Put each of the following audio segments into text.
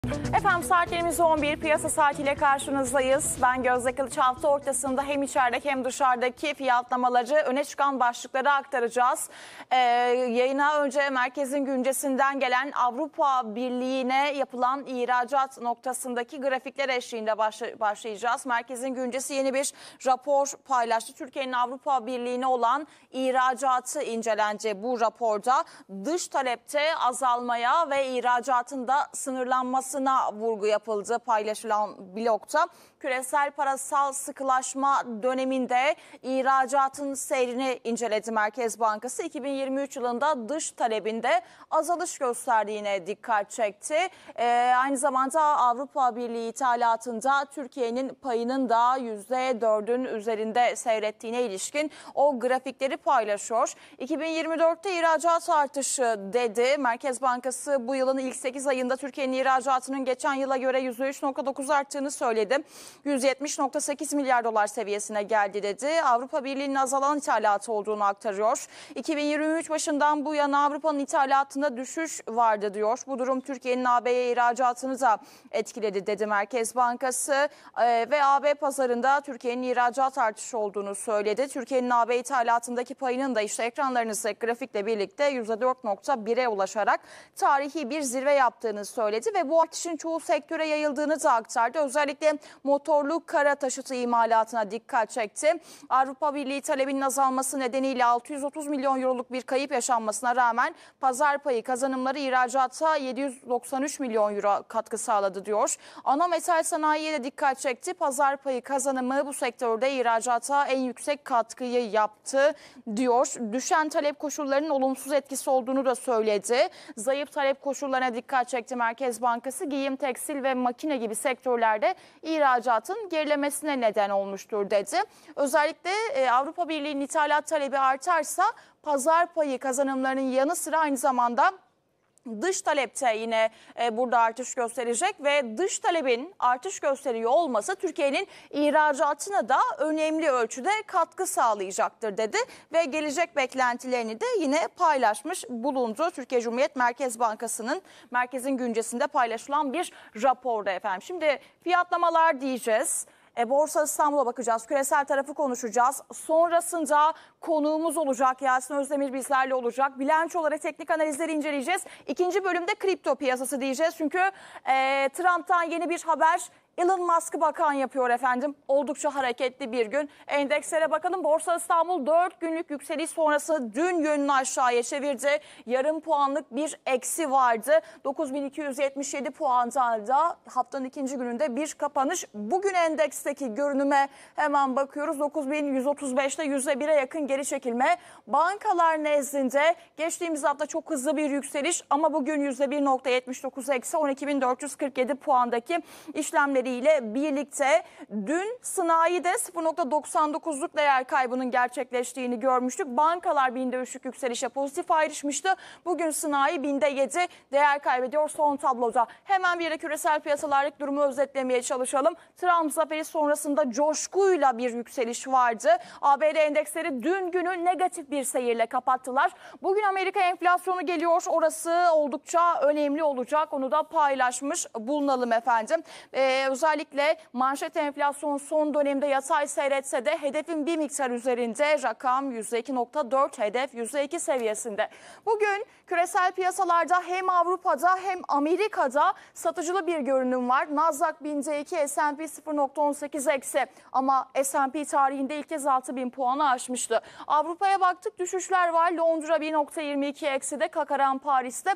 Efendim saatlerimiz 11, piyasa saatiyle karşınızdayız. Ben Gözde Kılıç. Hafta ortasında hem içerideki hem dışarıdaki fiyatlamaları, öne çıkan başlıkları aktaracağız. Yayına önce merkezin güncesinden gelen Avrupa Birliği'ne yapılan ihracat noktasındaki grafikler eşliğinde başlayacağız. Merkezin güncesi yeni bir rapor paylaştı. Türkiye'nin Avrupa Birliği'ne olan ihracatı incelenecek bu raporda. Dış talepte azalmaya ve ihracatın da sınırlanmasına vurgu yapıldı paylaşılan blokta. Küresel parasal sıkılaşma döneminde ihracatın seyrini inceledi Merkez Bankası. 2023 yılında dış talebinde azalış gösterdiğine dikkat çekti. Aynı zamanda Avrupa Birliği ithalatında Türkiye'nin payının da %4'ün üzerinde seyrettiğine ilişkin o grafikleri paylaşıyor. 2024'te ihracat artışı dedi. Merkez Bankası bu yılın ilk 8 ayında Türkiye'nin ihracatının geçen yıla göre %3,9 arttığını söyledi. 170,8 milyar dolar seviyesine geldi dedi. Avrupa Birliği'nin azalan ithalatı olduğunu aktarıyor. 2023 başından bu yana Avrupa'nın ithalatında düşüş vardı diyor. Bu durum Türkiye'nin AB'ye ihracatını da etkiledi dedi Merkez Bankası. Ve AB pazarında Türkiye'nin ihracat artışı olduğunu söyledi. Türkiye'nin AB ithalatındaki payının da işte ekranlarınızdaki grafikle birlikte %4,1'e ulaşarak tarihi bir zirve yaptığını söyledi ve bu artışın çoğu sektöre yayıldığını da aktardı. Özellikle motorlu kara taşıtı imalatına dikkat çekti. Avrupa Birliği talebinin azalması nedeniyle 630 milyon euroluk bir kayıp yaşanmasına rağmen pazar payı kazanımları ihracata 793 milyon euro katkı sağladı diyor. Ana metal sanayiye de dikkat çekti. Pazar payı kazanımı bu sektörde ihracata en yüksek katkıyı yaptı diyor. Düşen talep koşullarının olumsuz etkisi olduğunu da söyledi. Zayıf talep koşullarına dikkat çekti Merkez Bankası. Giyim, tekstil ve makine gibi sektörlerde ihracatın gerilemesine neden olmuştur dedi. Özellikle Avrupa Birliği'nin ithalat talebi artarsa pazar payı kazanımlarının yanı sıra aynı zamanda dış talepte yine burada artış gösterecek ve dış talebin artış gösteriyor olması Türkiye'nin ihracatına da önemli ölçüde katkı sağlayacaktır dedi ve gelecek beklentilerini de yine paylaşmış bulundu. Türkiye Cumhuriyet Merkez Bankası'nın merkezin güncesinde paylaşılan bir raporda efendim. Şimdi fiyatlamalar diyeceğiz. Borsa İstanbul'a bakacağız. Küresel tarafı konuşacağız. Sonrasında konuğumuz olacak. Yasin Özdemir bizlerle olacak. Bilançolara teknik analizleri inceleyeceğiz. İkinci bölümde kripto piyasası diyeceğiz. Çünkü Trump'tan yeni bir haber. Elon Musk'ı bakan yapıyor efendim. Oldukça hareketli bir gün. Endekslere bakalım. Borsa İstanbul 4 günlük yükseliş sonrası dün yönünü aşağıya çevirdi. Yarım puanlık bir eksi vardı. 9.277 puandan da haftanın ikinci gününde bir kapanış. Bugün endeksteki görünüme hemen bakıyoruz. 9.135'te %1'e yakın geri çekilme. Bankalar nezdinde geçtiğimiz hafta çok hızlı bir yükseliş ama bugün %1,79 eksi 12.447 puandaki işlemleri ile birlikte dün sanayide 0,99'luk değer kaybının gerçekleştiğini görmüştük. Bankalar binde 3'lük yükselişe pozitif ayrışmıştı. Bugün sanayi binde 7 değer kaybediyor son tabloda. Hemen bir de küresel piyasalardaki durumu özetlemeye çalışalım. Trump zaferi sonrasında coşkuyla bir yükseliş vardı. ABD endeksleri dün günü negatif bir seyirle kapattılar. Bugün Amerika enflasyonu geliyor. Orası oldukça önemli olacak. Onu da paylaşmış bulunalım efendim. Özellikle manşet enflasyon son dönemde yatay seyretse de hedefin bir miktar üzerinde, rakam %2,4, hedef %2 seviyesinde. Bugün küresel piyasalarda hem Avrupa'da hem Amerika'da satıcılı bir görünüm var. Nasdaq binde 2, S&P 0,18 eksi ama S&P tarihinde ilk kez 6.000 puanı aşmıştı. Avrupa'ya baktık, düşüşler var. Londra 1,22 ekside, Kakaran Paris'te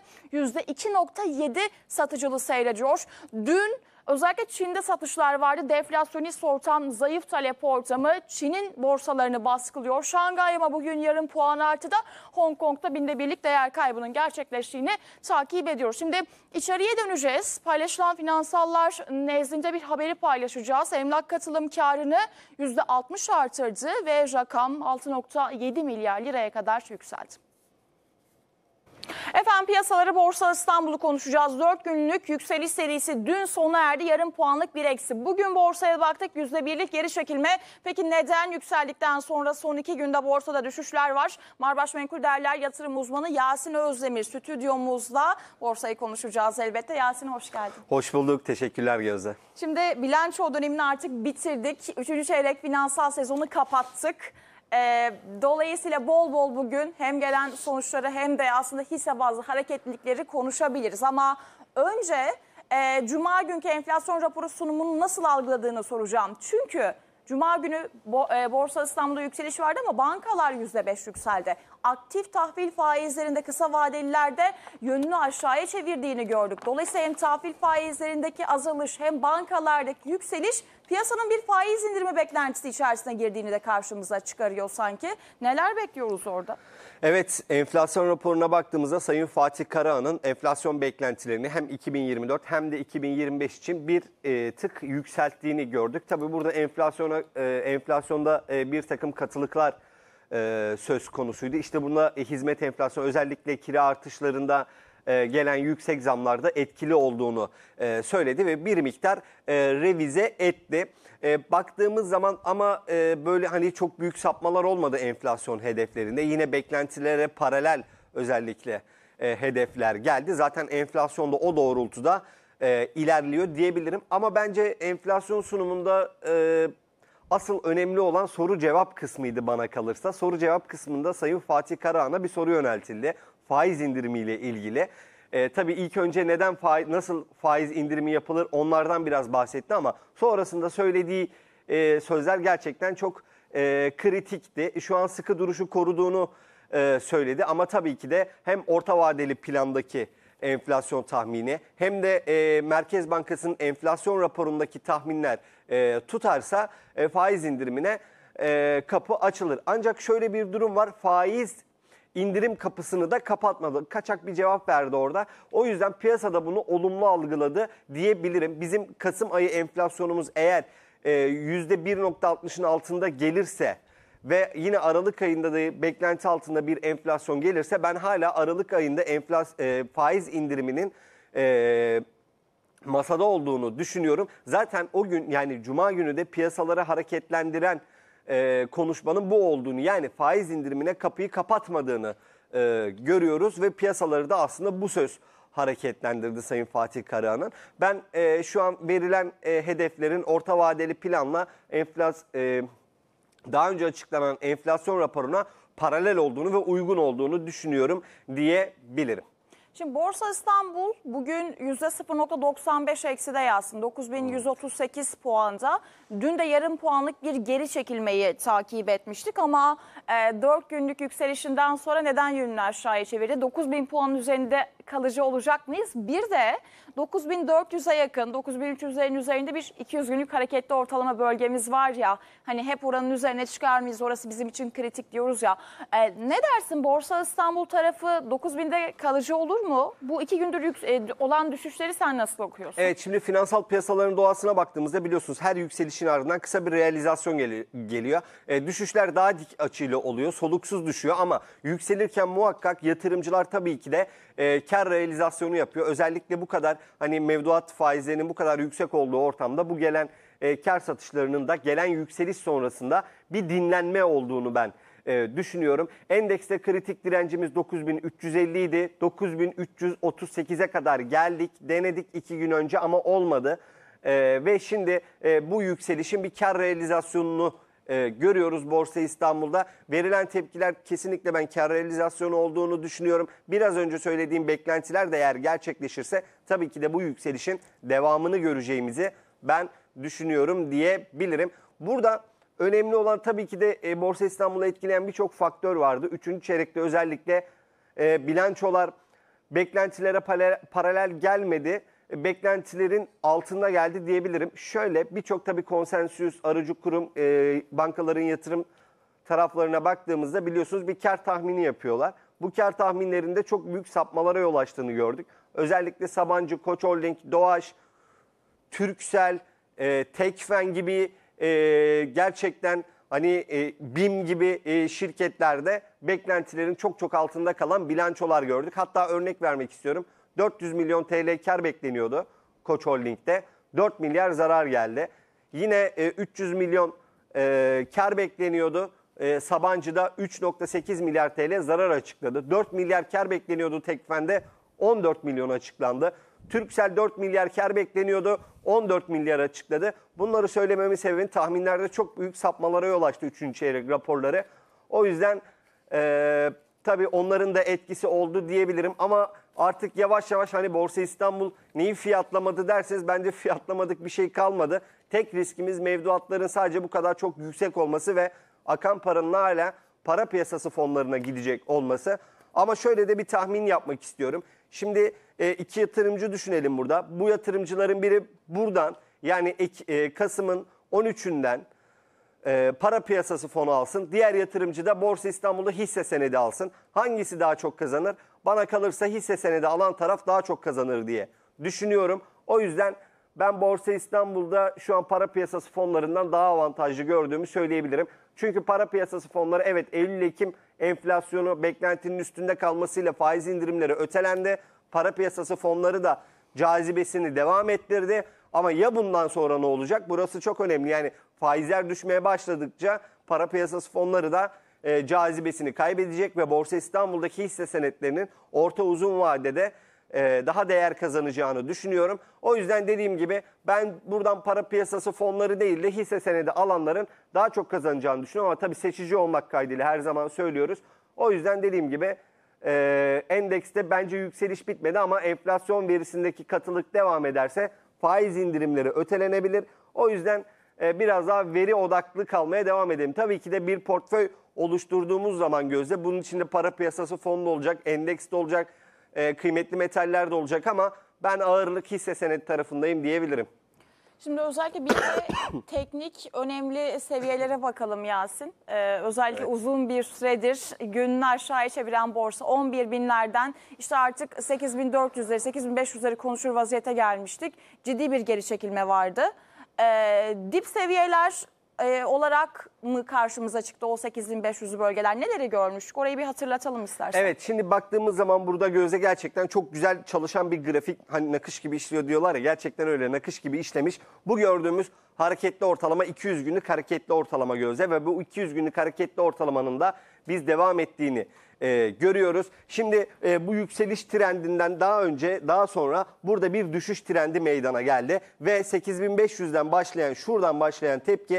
%2,7 satıcılı seyrediyor. Dün özellikle Çin'de satışlar vardı. Deflasyonist ortam, zayıf talep ortamı Çin'in borsalarını baskılıyor. Şangay ama bugün yarım puan artıda. Hong Kong'da binde birlik değer kaybının gerçekleştiğini takip ediyoruz. Şimdi içeriye döneceğiz. Paylaşılan finansallar nezdinde bir haberi paylaşacağız. Emlak katılım karını %60 artırdı ve rakam 6,7 milyar liraya kadar yükseldi. Efendim piyasaları Borsa İstanbul'u konuşacağız. 4 günlük yükseliş serisi dün sona erdi. Yarım puanlık bir eksi. Bugün borsaya baktık %1'lik geri çekilme. Peki neden yükseldikten sonra son 2 günde borsada düşüşler var? Marbaş Menkul Değerler yatırım uzmanı Yasin Özdemir stüdyomuzda. Borsayı konuşacağız elbette. Yasin hoş geldin. Hoş bulduk. Teşekkürler Gözde. Şimdi bilanço dönemini artık bitirdik. 3. çeyrek finansal sezonu kapattık. Dolayısıyla bol bol bugün hem gelen sonuçları hem de aslında hisse bazlı hareketlilikleri konuşabiliriz. Ama önce Cuma günkü enflasyon raporu sunumunu nasıl algıladığını soracağım. Çünkü Cuma günü Borsa İstanbul'da yükseliş vardı ama bankalar %5 yükseldi. Aktif tahvil faizlerinde kısa vadelilerde yönünü aşağıya çevirdiğini gördük. Dolayısıyla hem tahvil faizlerindeki azalış hem bankalardaki yükseliş piyasanın bir faiz indirimi beklentisi içerisine girdiğini de karşımıza çıkarıyor sanki. Neler bekliyoruz orada? Evet, enflasyon raporuna baktığımızda Sayın Fatih Karahan'ın enflasyon beklentilerini hem 2024 hem de 2025 için bir tık yükselttiğini gördük. Tabii burada enflasyonda bir takım katılıklar söz konusuydu. İşte buna hizmet enflasyonu, özellikle kira artışlarında gelen yüksek zamlarda etkili olduğunu söyledi ve bir miktar revize etti. Baktığımız zaman ama böyle hani çok büyük sapmalar olmadı enflasyon hedeflerinde. Yine beklentilere paralel özellikle hedefler geldi. Zaten enflasyon da o doğrultuda ilerliyor diyebilirim. Ama bence enflasyon sunumunda asıl önemli olan soru cevap kısmıydı bana kalırsa. Soru cevap kısmında Sayın Fatih Karahan'a bir soru yöneltildi. Faiz indirimiyle ilgili. Tabii ilk önce nasıl faiz indirimi yapılır onlardan biraz bahsetti ama sonrasında söylediği sözler gerçekten çok kritikti. Şu an sıkı duruşu koruduğunu söyledi ama tabii ki de hem orta vadeli plandaki enflasyon tahmini hem de Merkez Bankası'nın enflasyon raporundaki tahminler tutarsa faiz indirimine kapı açılır. Ancak şöyle bir durum var, faiz indirim kapısını da kapatmadı. Kaçak bir cevap verdi orada. O yüzden piyasada bunu olumlu algıladı diyebilirim. Bizim Kasım ayı enflasyonumuz eğer %1.60'ın altında gelirse ve yine Aralık ayında da beklenti altında bir enflasyon gelirse ben hala Aralık ayında faiz indiriminin masada olduğunu düşünüyorum. Zaten o gün yani Cuma günü de piyasaları hareketlendiren konuşmanın bu olduğunu, yani faiz indirimine kapıyı kapatmadığını görüyoruz ve piyasaları da aslında bu söz hareketlendirdi Sayın Fatih Karahan'ın. Ben şu an verilen hedeflerin orta vadeli planla daha önce açıklanan enflasyon raporuna paralel olduğunu ve uygun olduğunu düşünüyorum diyebilirim. Şimdi Borsa İstanbul bugün %0.95 ekside yazsın. 9.138 puanda. Dün de yarım puanlık bir geri çekilmeyi takip etmiştik ama 4 günlük yükselişinden sonra neden yönünü aşağıya çevirdi? 9.000 puanın üzerinde kalıcı olacak mıyız? Bir de 9.400'e yakın, 9.300'lerin üzerinde bir 200 günlük hareketli ortalama bölgemiz var ya. Hani hep oranın üzerine çıkar mıyız? Orası bizim için kritik diyoruz ya. Ne dersin, Borsa İstanbul tarafı 9.000'de kalıcı olur mu? Bu 2 gündür olan düşüşleri sen nasıl okuyorsun? Evet, şimdi finansal piyasaların doğasına baktığımızda biliyorsunuz her yükselişin ardından kısa bir realizasyon geliyor. Düşüşler daha dik açıyla oluyor, soluksuz düşüyor ama yükselirken muhakkak yatırımcılar tabii ki de kar realizasyonu yapıyor. Özellikle bu kadar hani mevduat faizlerinin bu kadar yüksek olduğu ortamda bu gelen kar satışlarının da gelen yükseliş sonrasında bir dinlenme olduğunu ben düşünüyorum. Endekste kritik direncimiz 9.350 idi. 9.338'e kadar geldik. Denedik 2 gün önce ama olmadı. Ve şimdi bu yükselişin bir kar realizasyonunu görüyoruz Borsa İstanbul'da. Verilen tepkiler kesinlikle ben kar realizasyonu olduğunu düşünüyorum. Biraz önce söylediğim beklentiler de eğer gerçekleşirse tabii ki de bu yükselişin devamını göreceğimizi ben düşünüyorum diyebilirim. Burada önemli olan tabii ki de Borsa İstanbul'u etkileyen birçok faktör vardı. 3. çeyrekte özellikle bilançolar beklentilere paralel gelmedi. Beklentilerin altında geldi diyebilirim. Şöyle birçok tabii konsensüs, aracı kurum, bankaların yatırım taraflarına baktığımızda biliyorsunuz bir kar tahmini yapıyorlar. Bu kar tahminlerinde çok büyük sapmalara yol açtığını gördük. Özellikle Sabancı, Koç Holding, Doğaç, Turkcell, Tekfen gibi gerçekten hani BİM gibi şirketlerde beklentilerin çok çok altında kalan bilançolar gördük. Hatta örnek vermek istiyorum. 400 milyon TL kar bekleniyordu Koç Holding'de. 4 milyar zarar geldi. Yine 300 milyon kar bekleniyordu. Sabancı'da 3,8 milyar TL zarar açıkladı. 4 milyar kar bekleniyordu Tekfen'de, 14 milyon açıklandı. Turkcell 4 milyar kar bekleniyordu, 14 milyar açıkladı. Bunları söylememin sebebi tahminlerde çok büyük sapmalara yol açtı 3. çeyrek raporları. O yüzden tabii onların da etkisi oldu diyebilirim ama artık yavaş yavaş hani Borsa İstanbul neyi fiyatlamadı derseniz bence fiyatlamadık bir şey kalmadı. Tek riskimiz mevduatların sadece bu kadar çok yüksek olması ve akan paranın hala para piyasası fonlarına gidecek olması. Ama şöyle de bir tahmin yapmak istiyorum. Şimdi iki yatırımcı düşünelim burada. Bu yatırımcıların biri buradan yani Kasım'ın 13'ünden para piyasası fonu alsın. Diğer yatırımcı da Borsa İstanbul'da hisse senedi alsın. Hangisi daha çok kazanır? Bana kalırsa hisse senedi alan taraf daha çok kazanır diye düşünüyorum. O yüzden ben Borsa İstanbul'da şu an para piyasası fonlarından daha avantajlı gördüğümü söyleyebilirim. Çünkü para piyasası fonları evet Eylül-Ekim enflasyonu beklentinin üstünde kalmasıyla faiz indirimleri ötelendi. Para piyasası fonları da cazibesini devam ettirdi. Ama ya bundan sonra ne olacak? Burası çok önemli. Yani faizler düşmeye başladıkça para piyasası fonları da cazibesini kaybedecek ve Borsa İstanbul'daki hisse senetlerinin orta uzun vadede daha değer kazanacağını düşünüyorum. O yüzden dediğim gibi ben buradan para piyasası fonları değil de hisse senedi alanların daha çok kazanacağını düşünüyorum. Ama tabii seçici olmak kaydıyla her zaman söylüyoruz. O yüzden dediğim gibi endekste bence yükseliş bitmedi ama enflasyon verisindeki katılık devam ederse faiz indirimleri ötelenebilir. O yüzden biraz daha veri odaklı kalmaya devam edelim. Tabii ki de bir portföy oluşturduğumuz zaman Gözde bunun içinde para piyasası fonu da olacak, endeks de olacak, kıymetli metaller de olacak ama ben ağırlık hisse senedi tarafındayım diyebilirim. Şimdi özellikle bir de teknik önemli seviyelere bakalım Yasin. Özellikle uzun bir süredir gününü aşağıya çeviren borsa 11 binlerden işte artık 8.400'leri 8.500'leri konuşur vaziyete gelmiştik. Ciddi bir geri çekilme vardı. Dip seviyeler olarak mı karşımıza çıktı o 8.500'lü bölgeler? Neleri görmüştük? Orayı bir hatırlatalım istersen. Evet, şimdi baktığımız zaman burada Gözde gerçekten çok güzel çalışan bir grafik. Hani nakış gibi işliyor diyorlar ya, gerçekten öyle nakış gibi işlemiş. Bu gördüğümüz hareketli ortalama 200 günlük hareketli ortalama Gözde ve bu 200 günlük hareketli ortalamanın da biz devam ettiğini görüyoruz. Şimdi bu yükseliş trendinden daha sonra burada bir düşüş trendi meydana geldi ve 8.500'den başlayan şuradan başlayan tepki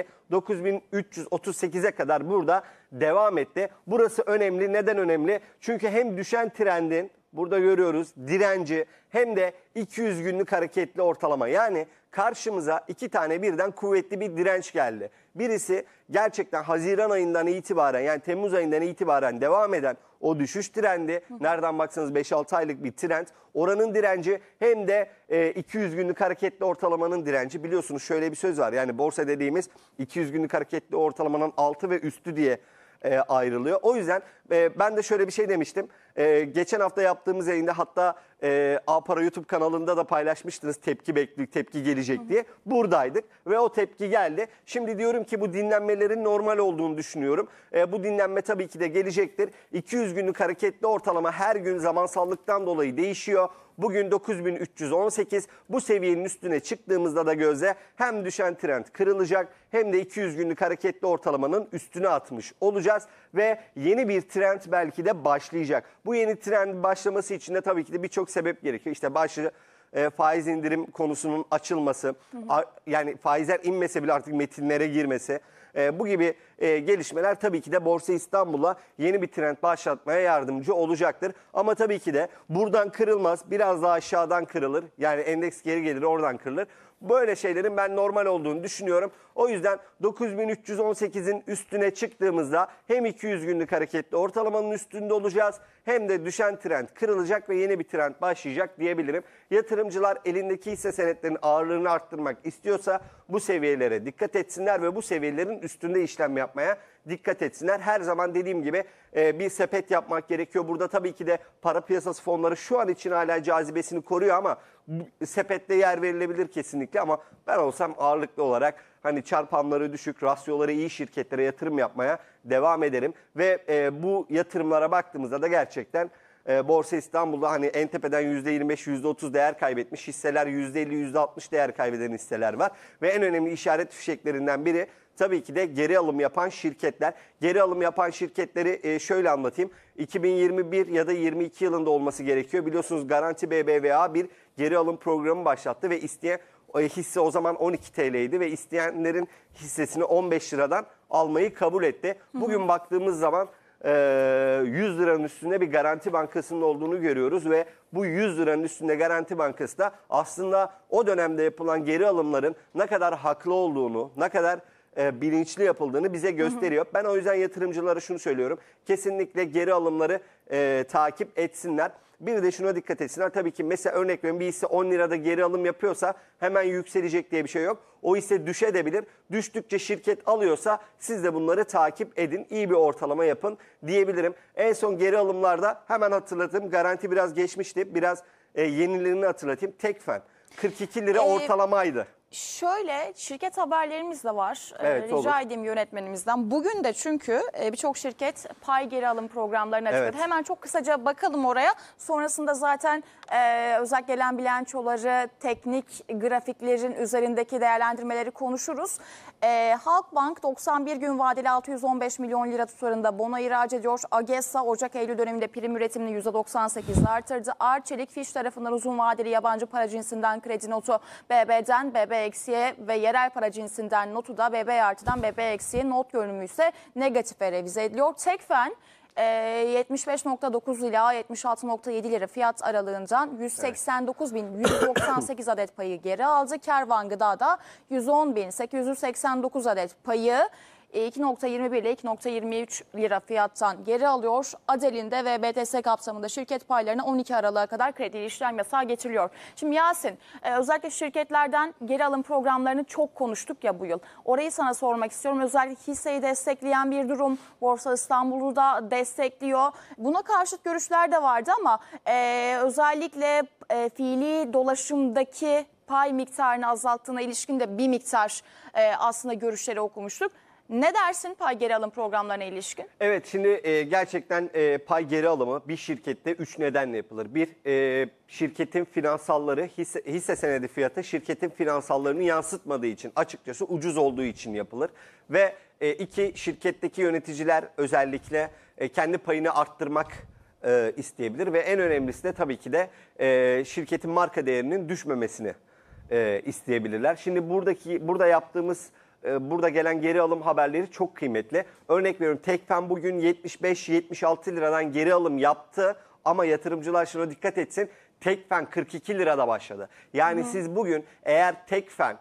9.338'e kadar burada devam etti. Burası önemli. Neden önemli? Çünkü hem düşen trendin burada görüyoruz direnci hem de 200 günlük hareketli ortalama. Yani karşımıza iki tane birden kuvvetli bir direnç geldi. Birisi gerçekten Haziran ayından itibaren yani Temmuz ayından itibaren devam eden o düşüş trendi. Nereden baksanız 5-6 aylık bir trend. Oranın direnci hem de 200 günlük hareketli ortalamanın direnci. Biliyorsunuz şöyle bir söz var. Yani borsa dediğimiz 200 günlük hareketli ortalamanın altı ve üstü diye ayrılıyor. O yüzden ben de şöyle bir şey demiştim. Geçen hafta yaptığımız yayında hatta A-Para YouTube kanalında da paylaşmıştınız tepki gelecek diye. Buradaydık ve o tepki geldi. Şimdi diyorum ki bu dinlenmelerin normal olduğunu düşünüyorum. Bu dinlenme tabii ki de gelecektir. 200 günlük hareketli ortalama her gün zamansallıktan dolayı değişiyor. Bugün 9318 bu seviyenin üstüne çıktığımızda da Gözde hem düşen trend kırılacak hem de 200 günlük hareketli ortalamanın üstüne atmış olacağız ve yeni bir trend belki de başlayacak. Bu yeni trend başlaması için de tabii ki de birçok sebep gerekiyor. İşte faiz indirim konusunun açılması, yani faizler inmese bile artık metinlere girmesi. Bu gibi gelişmeler tabii ki de Borsa İstanbul'a yeni bir trend başlatmaya yardımcı olacaktır. Ama tabii ki de buradan kırılmaz, biraz daha aşağıdan kırılır. Yani endeks geri gelir, oradan kırılır. Böyle şeylerin ben normal olduğunu düşünüyorum. O yüzden 9318'in üstüne çıktığımızda hem 200 günlük hareketli ortalamanın üstünde olacağız hem de düşen trend kırılacak ve yeni bir trend başlayacak diyebilirim. yatırımcılar elindeki hisse senetlerinin ağırlığını arttırmak istiyorsa bu seviyelere dikkat etsinler ve bu seviyelerin üstünde işlem yapmaya dikkat etsinler. Her zaman dediğim gibi bir sepet yapmak gerekiyor. Burada tabii ki de para piyasası fonları şu an için hala cazibesini koruyor ama sepette yer verilebilir kesinlikle. Ama ben olsam ağırlıklı olarak hani çarpanları düşük, rasyoları iyi şirketlere yatırım yapmaya devam ederim. Ve bu yatırımlara baktığımızda da gerçekten Borsa İstanbul'da hani en tepeden %25, %30 değer kaybetmiş hisseler, %50, %60 değer kaybeden hisseler var. Ve en önemli işaret fişeklerinden biri tabii ki de geri alım yapan şirketler. Geri alım yapan şirketleri şöyle anlatayım. 2021 ya da 22 yılında olması gerekiyor. Biliyorsunuz Garanti BBVA bir geri alım programı başlattı ve isteyen hisse o zaman 12 TL'ydi ve isteyenlerin hissesini 15 liradan almayı kabul etti. Bugün baktığımız zaman 100 liranın üstünde bir Garanti Bankası'nın olduğunu görüyoruz ve bu 100 liranın üstünde Garanti Bankası da aslında o dönemde yapılan geri alımların ne kadar haklı olduğunu, ne kadar bilinçli yapıldığını bize gösteriyor. Ben o yüzden yatırımcılara şunu söylüyorum. Kesinlikle geri alımları takip etsinler. Bir de şuna dikkat etsinler. Tabii ki mesela örnek veriyorum bir hisse 10 lirada geri alım yapıyorsa hemen yükselecek diye bir şey yok. O hisse düşebilir. Düştükçe şirket alıyorsa siz de bunları takip edin. İyi bir ortalama yapın diyebilirim. En son geri alımlarda hemen hatırlatayım. Garanti biraz geçmişti. Biraz yenilerini hatırlatayım. Tekfen 42 lira ortalamaydı. Şöyle şirket haberlerimiz de var. Evet, Rica edeyim yönetmenimizden. Bugün de çünkü birçok şirket pay geri alım programlarını açıkladı. Evet. Hemen çok kısaca bakalım oraya. Sonrasında zaten özellikle gelen bilançoları, teknik grafiklerin üzerindeki değerlendirmeleri konuşuruz. Halkbank 91 gün vadeli 615 milyon lira tutarında bono ihraç ediyor. AGESA Ocak-Eylül döneminde prim üretimini %98 artırdı. Arçelik Fiş tarafından uzun vadeli yabancı para cinsinden kredi notu BB'den BB-eksiye ve yerel para cinsinden notu da BB artıdan BB eksiye, not görünümü ise negatife revize ediliyor. Tekfen 75.9 ila 76.7 lira fiyat aralığından 189.198 adet payı geri aldı. Kervan Gıda'da 110.889 adet payı 2.21 ile 2.23 lira fiyattan geri alıyor. Adel'inde ve BTS kapsamında şirket paylarına 12 Aralık'a kadar kredi işlem yasağı getiriliyor. Şimdi Yasin, özellikle şirketlerden geri alım programlarını çok konuştuk ya bu yıl. Orayı sana sormak istiyorum. Özellikle hisseyi destekleyen bir durum. Borsa İstanbul'u da destekliyor. Buna karşıt görüşler de vardı ama özellikle fiili dolaşımdaki pay miktarını azalttığına ilişkin de bir miktar aslında görüşleri okumuştuk. Ne dersin pay geri alım programlarına ilişkin? Evet, şimdi gerçekten pay geri alımı bir şirkette 3 nedenle yapılır. Bir, şirketin finansalları, hisse senedi fiyatı şirketin finansallarını yansıtmadığı için, açıkçası ucuz olduğu için yapılır. Ve 2, şirketteki yöneticiler özellikle kendi payını arttırmak isteyebilir. Ve en önemlisi de tabii ki de şirketin marka değerinin düşmemesini isteyebilirler. Şimdi burada yaptığımız burada gelen geri alım haberleri çok kıymetli. Örnek veriyorum, Tekfen bugün 75-76 liradan geri alım yaptı ama yatırımcılar şuna dikkat etsin. Tekfen 42 lirada başladı. Yani siz bugün eğer Tekfen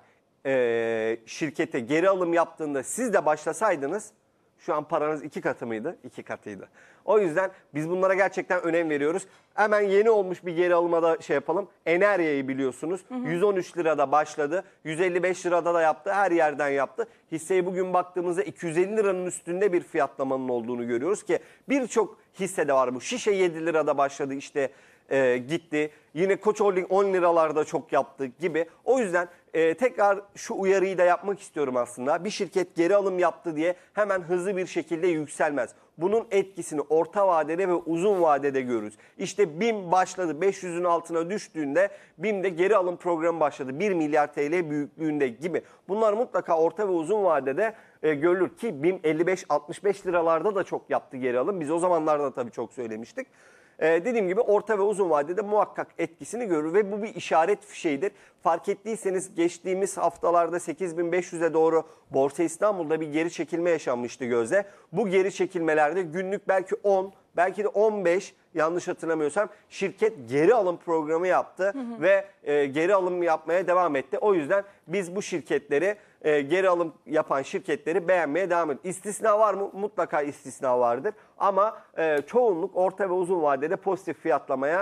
şirkete geri alım yaptığında siz de başlasaydınız şu an paranız 2 katı mıydı? 2 katıydı. O yüzden biz bunlara gerçekten önem veriyoruz. Hemen yeni olmuş bir geri alıma da şey yapalım. Enerya'yı biliyorsunuz. 113 lirada başladı. 155 lirada da yaptı. Her yerden yaptı. Hisseyi bugün baktığımızda 250 liranın üstünde bir fiyatlamanın olduğunu görüyoruz ki birçok hissede var bu. Şişe 7 lirada başladı işte gitti. Yine Koç Holding 10 liralarda çok yaptı gibi. O yüzden tekrar şu uyarıyı da yapmak istiyorum aslında. Bir şirket geri alım yaptı diye hemen hızlı bir şekilde yükselmez. Bunun etkisini orta vadede ve uzun vadede görürüz. İşte BİM başladı, 500'ün altına düştüğünde BİM'de geri alım programı başladı. 1 milyar TL büyüklüğünde gibi. Bunlar mutlaka orta ve uzun vadede görülür ki BİM 55-65 liralarda da çok yaptı geri alım. Biz o zamanlarda tabii çok söylemiştik. Dediğim gibi orta ve uzun vadede muhakkak etkisini görür ve bu bir işaret fişeğidir. Fark ettiyseniz geçtiğimiz haftalarda 8500'e doğru Borsa İstanbul'da bir geri çekilme yaşanmıştı Gözde. Bu geri çekilmelerde günlük belki 10, belki de 15, yanlış hatırlamıyorsam şirket geri alım programı yaptı ve geri alım yapmaya devam etti. O yüzden biz bu şirketleri, geri alım yapan şirketleri beğenmeye devam ediyoruz. İstisna var mı? Mutlaka istisna vardır. Ama çoğunluk orta ve uzun vadede pozitif fiyatlamaya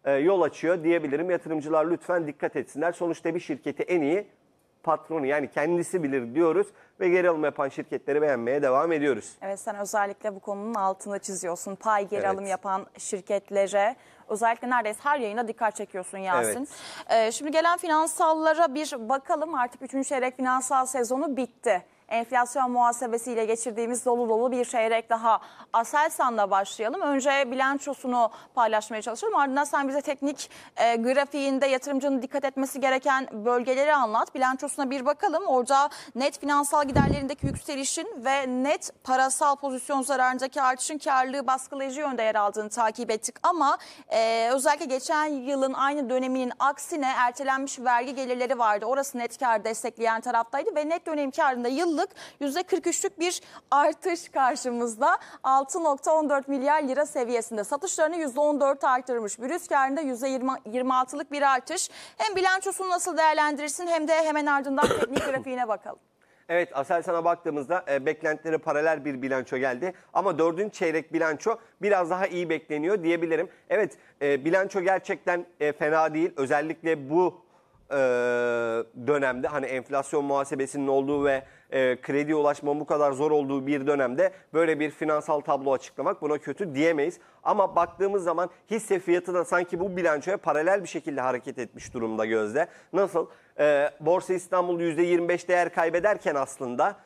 yol açıyor diyebilirim. Yatırımcılar lütfen dikkat etsinler. Sonuçta bir şirketi en iyi patronu, yani kendisi bilir diyoruz ve geri alım yapan şirketleri beğenmeye devam ediyoruz. Evet, sen özellikle bu konunun altını çiziyorsun. Pay geri Evet. alım yapan şirketlere özellikle neredeyse her yayına dikkat çekiyorsun Yasin. Şimdi gelen finansallara bir bakalım. Artık 3. çeyrek finansal sezonu bitti. Enflasyon muhasebesiyle geçirdiğimiz dolu dolu bir çeyrek daha. Aselsan'la başlayalım. Önce bilançosunu paylaşmaya çalışalım. Ardından sen bize teknik grafiğinde yatırımcının dikkat etmesi gereken bölgeleri anlat. Bilançosuna bir bakalım. Orada net finansal giderlerindeki yükselişin ve net parasal pozisyon zararındaki artışın karlılığı baskılayıcı yönde yer aldığını takip ettik. Ama özellikle geçen yılın aynı döneminin aksine ertelenmiş vergi gelirleri vardı. Orası net kar destekleyen taraftaydı ve net dönem karında yıllık %43'lük bir artış karşımızda. 6,14 milyar lira seviyesinde. Satışlarını %14 artırmış. Brüt karında %26'lık bir artış. Hem bilançosunu nasıl değerlendirirsin hem de hemen ardından teknik grafiğine bakalım. Evet, Aselsan'a baktığımızda beklentileri paralel bir bilanço geldi. Ama 4. çeyrek bilanço biraz daha iyi bekleniyor diyebilirim. Evet, bilanço gerçekten fena değil. Özellikle bu dönemde, hani enflasyon muhasebesinin olduğu ve krediye ulaşmanın bu kadar zor olduğu bir dönemde böyle bir finansal tablo açıklamak, buna kötü diyemeyiz. Ama baktığımız zaman hisse fiyatı da sanki bu bilançoya paralel bir şekilde hareket etmiş durumda Gözde. Nasıl? Borsa İstanbul %25 değer kaybederken aslında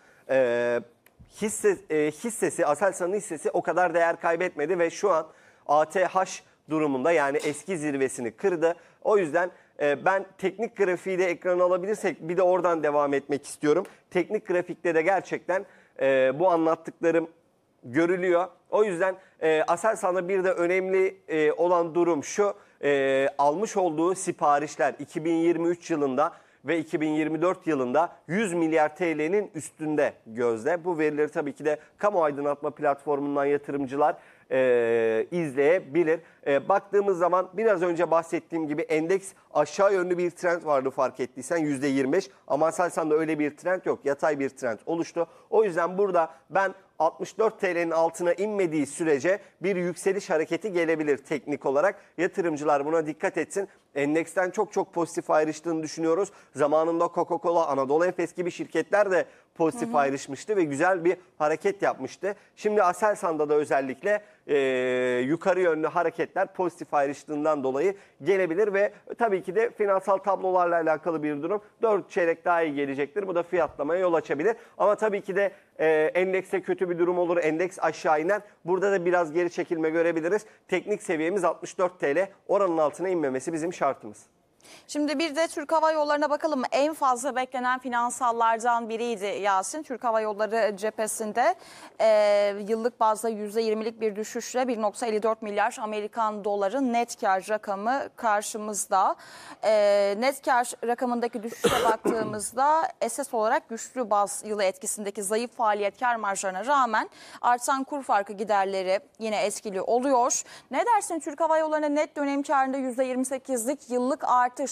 hissesi, Aselsan'ın hissesi o kadar değer kaybetmedi ve şu an ATH durumunda, yani eski zirvesini kırdı. O yüzden ben teknik grafiği de ekrana alabilirsek bir de oradan devam etmek istiyorum. Teknik grafikte de gerçekten bu anlattıklarım görülüyor. O yüzden Aselsan'da bir de önemli olan durum şu: almış olduğu siparişler 2023 yılında ve 2024 yılında 100 milyar TL'nin üstünde Gözde. Bu verileri tabii ki de kamu aydınlatma platformundan yatırımcılar izleyebilir. Baktığımız zaman biraz önce bahsettiğim gibi endeks aşağı yönlü bir trend vardı, fark ettiysen %25, ama Aselsan'da öyle bir trend yok. Yatay bir trend oluştu. O yüzden burada ben 64 TL'nin altına inmediği sürece bir yükseliş hareketi gelebilir teknik olarak. Yatırımcılar buna dikkat etsin. Endeksten çok pozitif ayrıştığını düşünüyoruz. Zamanında Coca-Cola, Anadolu Efes gibi şirketler de pozitif ayrışmıştı ve güzel bir hareket yapmıştı. Şimdi Aselsan'da da özellikle yukarı yönlü hareketler pozitif ayrıştığından dolayı gelebilir ve tabii ki de finansal tablolarla alakalı bir durum. 4 çeyrek daha iyi gelecektir. Bu da fiyatlamaya yol açabilir. Ama tabii ki de endekste kötü bir durum olur. Endeks aşağı iner. Burada da biraz geri çekilme görebiliriz. Teknik seviyemiz 64 TL. Oranın altına inmemesi bizim şartımız. Şimdi bir de Türk Hava Yolları'na bakalım. En fazla beklenen finansallardan biriydi Yasin. Türk Hava Yolları cephesinde yıllık bazda %20'lik bir düşüşle 1,54 milyar Amerikan doları net kar rakamı karşımızda. Net kar rakamındaki düşüşe baktığımızda esas olarak güçlü baz yılı etkisindeki zayıf faaliyet kar marjlarına rağmen artan kur farkı giderleri yine etkili oluyor. Ne dersin, Türk Hava Yolları'nın net dönem karında %28'lik yıllık artış,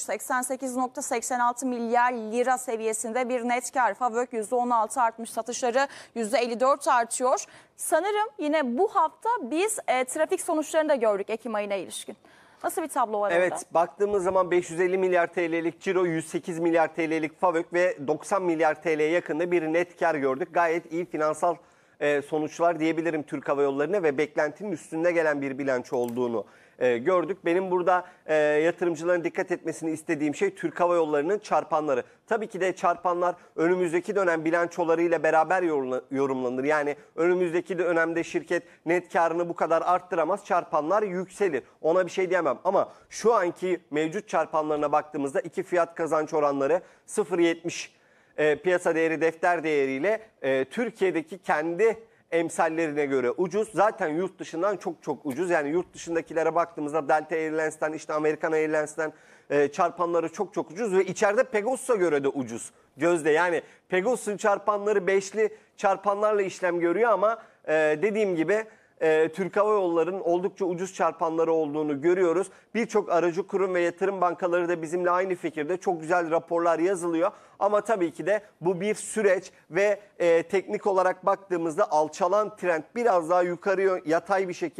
88,86 milyar lira seviyesinde bir net kar. FAVÖK %16 artmış, satışları %54 artıyor. Sanırım yine bu hafta biz trafik sonuçlarını da gördük Ekim ayına ilişkin. Nasıl bir tablo var orada? Evet, baktığımız zaman 550 milyar TL'lik ciro, 108 milyar TL'lik FAVÖK ve 90 milyar TL'ye yakında bir net kar gördük. Gayet iyi finansal sonuçlar diyebilirim Türk Hava Yolları'na ve beklentinin üstünde gelen bir bilanço olduğunu gördük. Benim burada yatırımcıların dikkat etmesini istediğim şey Türk Hava Yolları'nın çarpanları. Tabii ki de çarpanlar önümüzdeki dönem bilançolarıyla beraber yorumlanır. Yani önümüzdeki dönemde şirket net karını bu kadar arttıramaz, çarpanlar yükselir. Ona bir şey diyemem ama şu anki mevcut çarpanlarına baktığımızda iki fiyat kazanç oranları 0,70 piyasa değeri defter değeriyle Türkiye'deki kendi emsallerine göre ucuz. Zaten yurt dışından çok ucuz. Yani yurt dışındakilere baktığımızda Delta Airlines'ten, işte American Airlines'ten çarpanları çok ucuz ve içeride Pegasus'a göre de ucuz. Gözde, yani Pegasus'un çarpanları 5'li çarpanlarla işlem görüyor ama dediğim gibi Türk Hava Yolları'nın oldukça ucuz çarpanları olduğunu görüyoruz. Birçok aracı kurum ve yatırım bankaları da bizimle aynı fikirde. Çok güzel raporlar yazılıyor. Ama tabii ki de bu bir süreç ve teknik olarak baktığımızda alçalan trend biraz daha yukarı yatay bir şekilde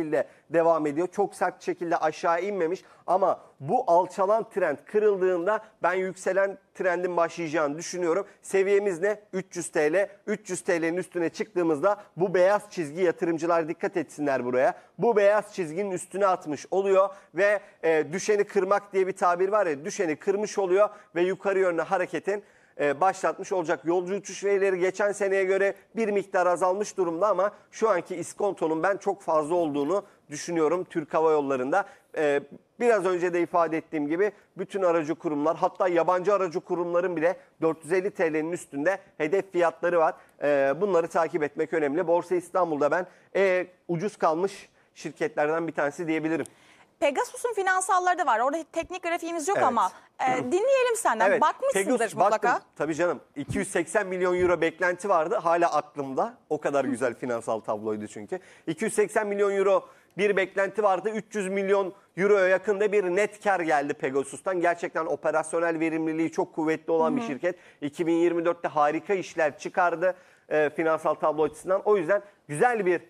devam ediyor. Çok sert şekilde aşağı inmemiş ama bu alçalan trend kırıldığında ben yükselen trendin başlayacağını düşünüyorum. Seviyemiz ne? 300 TL. 300 TL'nin üstüne çıktığımızda bu beyaz çizgi, yatırımcılar dikkat etsinler buraya. Bu beyaz çizginin üstüne atmış oluyor ve düşeni kırmak diye bir tabir var ya, düşeni kırmış oluyor ve yukarı yönlü hareketin başlatmış olacak. Yolcu uçuş verileri geçen seneye göre bir miktar azalmış durumda ama şu anki iskontonun ben çok fazla olduğunu düşünüyorum Türk Hava Yolları'nda. Biraz önce de ifade ettiğim gibi bütün aracı kurumlar, hatta yabancı aracı kurumların bile 450 TL'nin üstünde hedef fiyatları var. Bunları takip etmek önemli. Borsa İstanbul'da ben ucuz kalmış şirketlerden bir tanesi diyebilirim. Pegasus'un finansalları da var. Orada teknik grafiğimiz yok Evet. ama dinleyelim senden. Evet, Bakmışsındır Pegasus, mutlaka. baktım. Tabii canım, 280 milyon euro beklenti vardı. Hala aklımda. O kadar güzel finansal tabloydu çünkü. 280 milyon euro bir beklenti vardı. 300 milyon euroya yakında bir net kar geldi Pegasus'tan. Gerçekten operasyonel verimliliği çok kuvvetli olan bir şirket. 2024'te harika işler çıkardı finansal tablo açısından. O yüzden güzel bir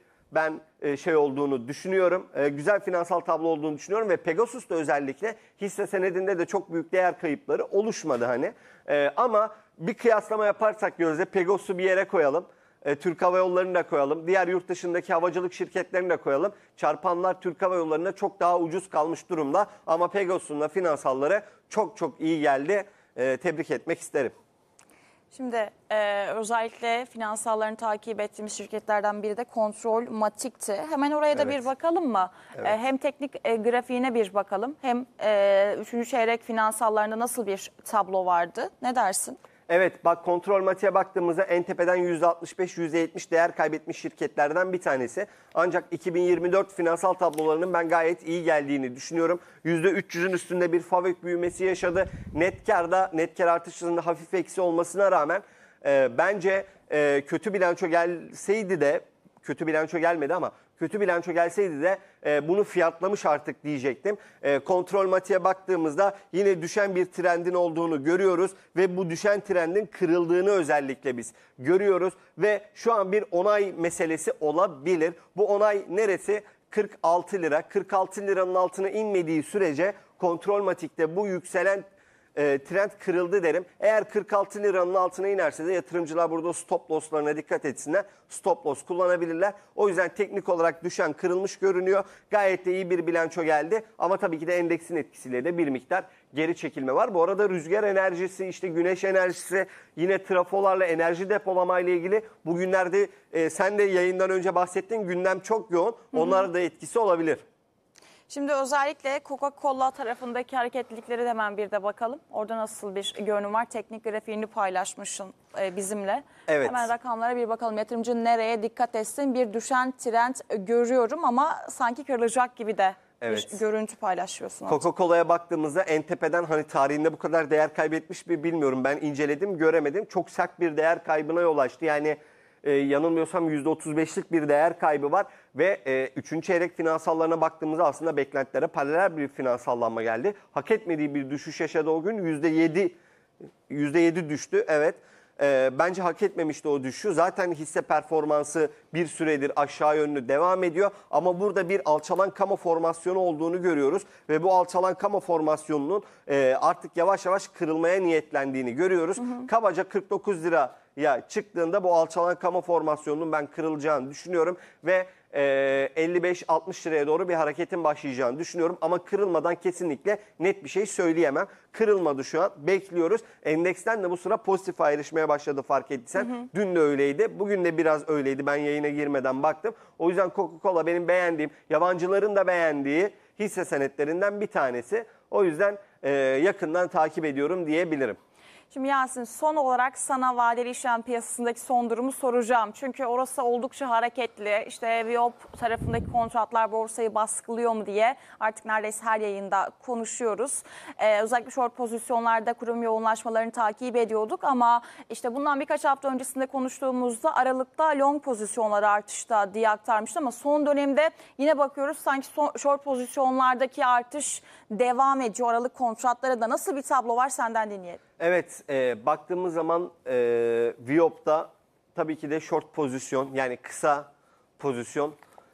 olduğunu düşünüyorum. Güzel finansal tablo olduğunu düşünüyorum ve Pegasus'ta özellikle hisse senedinde de çok büyük değer kayıpları oluşmadı hani. Ama bir kıyaslama yaparsak Gözde, Pegasus'u bir yere koyalım. Türk Hava Yolları'nı da koyalım. Diğer yurt dışındaki havacılık şirketlerini de koyalım. Çarpanlar Türk Hava Yolları'na çok daha ucuz kalmış durumda. Ama Pegasus'un da finansalları çok çok iyi geldi. Tebrik etmek isterim. Şimdi özellikle finansallarını takip ettiğimiz şirketlerden biri de Kontrolmatik'ti. Hemen oraya da Evet. bir bakalım mı? Evet. Hem teknik grafiğine bir bakalım, hem 3. çeyrek finansallarında nasıl bir tablo vardı? Ne dersin? Evet, bak, Kontrolmatik'e baktığımızda en tepeden %65, %70 değer kaybetmiş şirketlerden bir tanesi. Ancak 2024 finansal tablolarının ben gayet iyi geldiğini düşünüyorum. %300'ün üstünde bir FAVÖK büyümesi yaşadı. Net kar artışlarında hafif eksi olmasına rağmen bence kötü bilanço gelseydi de, kötü bilanço gelmedi ama kötü bilanço gelseydi de bunu fiyatlamış artık diyecektim. Kontrolmatik'e baktığımızda yine düşen bir trendin olduğunu görüyoruz ve bu düşen trendin kırıldığını özellikle biz görüyoruz ve şu an bir onay meselesi olabilir. Bu onay neresi? 46 lira. 46 liranın altına inmediği sürece Kontrolmatik'te bu yükselen trend kırıldı derim. Eğer 46 liranın altına inerse de yatırımcılar burada stop loss'larına dikkat etsinler. Stop loss kullanabilirler. O yüzden teknik olarak düşen kırılmış görünüyor. Gayet de iyi bir bilanço geldi. Ama tabii ki de endeksin etkisiyle de bir miktar geri çekilme var. Bu arada rüzgar enerjisi, işte güneş enerjisi, yine trafolarla enerji depolamayla ilgili bugünlerde sen de yayından önce bahsettin, gündem çok yoğun. Onlara da etkisi olabilir. Şimdi özellikle Coca-Cola tarafındaki hareketlilikleri de hemen bir de bakalım. Orada nasıl bir görünüm var? Teknik grafiğini paylaşmışsın bizimle. Evet. Hemen rakamlara bir bakalım. Yatırımcı nereye dikkat etsin? Bir düşen trend görüyorum ama sanki kırılacak gibi de Evet. bir görüntü paylaşıyorsun. Coca-Cola'ya baktığımızda en tepeden, hani tarihinde bu kadar değer kaybetmiş mi bilmiyorum. Ben inceledim, göremedim. Çok sert bir değer kaybına yol açtı. Yani yanılmıyorsam %35'lik bir değer kaybı var ve 3. çeyrek finansallarına baktığımızda aslında beklentilere paralel bir finansallanma geldi. Hak etmediği bir düşüş yaşadı o gün. %7 düştü, evet. Bence hak etmemişti o düşüşü. Zaten hisse performansı bir süredir aşağı yönlü devam ediyor. Ama burada bir alçalan kamu formasyonu olduğunu görüyoruz. Ve bu alçalan kamu formasyonunun artık yavaş yavaş kırılmaya niyetlendiğini görüyoruz. Kabaca 49 liraya çıktığında bu alçalan kamu formasyonunun ben kırılacağını düşünüyorum. Ve 55-60 liraya doğru bir hareketin başlayacağını düşünüyorum. Ama kırılmadan kesinlikle net bir şey söyleyemem. Kırılmadı şu an. Bekliyoruz. Endeksten de bu sıra pozitif ayrışmaya başladı, fark ettiysen. Dün de öyleydi. Bugün de biraz öyleydi. Ben yayına girmeden baktım. O yüzden Coca-Cola benim beğendiğim, yabancıların da beğendiği hisse senetlerinden bir tanesi. O yüzden yakından takip ediyorum diyebilirim. Şimdi Yasin, son olarak sana vadeli işlem piyasasındaki son durumu soracağım. Çünkü orası oldukça hareketli. İşte Viyop tarafındaki kontratlar borsayı baskılıyor mu diye artık neredeyse her yayında konuşuyoruz. Özellikle short pozisyonlarda kurum yoğunlaşmalarını takip ediyorduk ama işte bundan birkaç hafta öncesinde konuştuğumuzda Aralık'ta long pozisyonları artışta diye aktarmıştı ama son dönemde yine bakıyoruz sanki short pozisyonlardaki artış devam ediyor. Aralık kontratlara da nasıl bir tablo var, senden dinleyelim. Evet, baktığımız zaman Viyop'ta tabii ki de short pozisyon, yani kısa pozisyon